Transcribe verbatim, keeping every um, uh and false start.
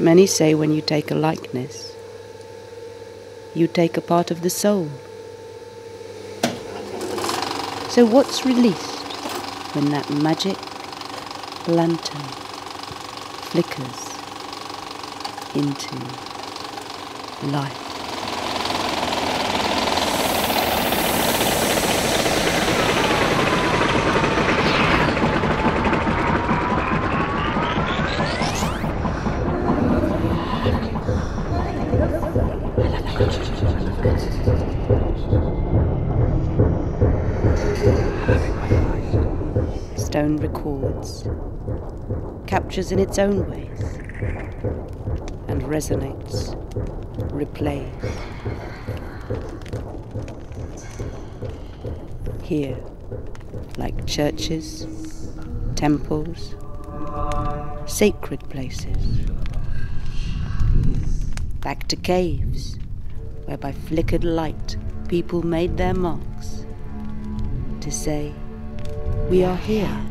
Many say when you take a likeness, you take a part of the soul. So what's released when that magic lantern flickers into life? Stone records, captures in its own ways, and resonates, replays. Here, like churches, temples, sacred places. Back to caves, where by flickered light people made their marks to say, we are here.